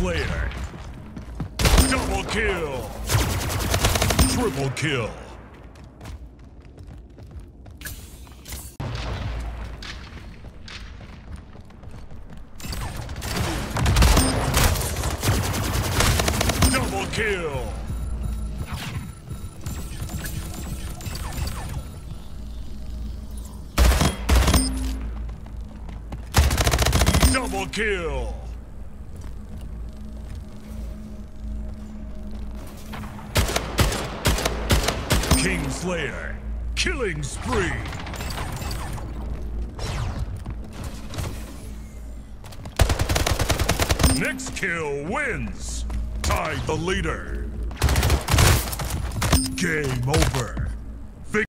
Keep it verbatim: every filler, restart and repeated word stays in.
Slayer. Double kill. Triple kill. Double kill. Double kill. King Slayer, killing spree. Next kill wins. Tied the leader. Game over.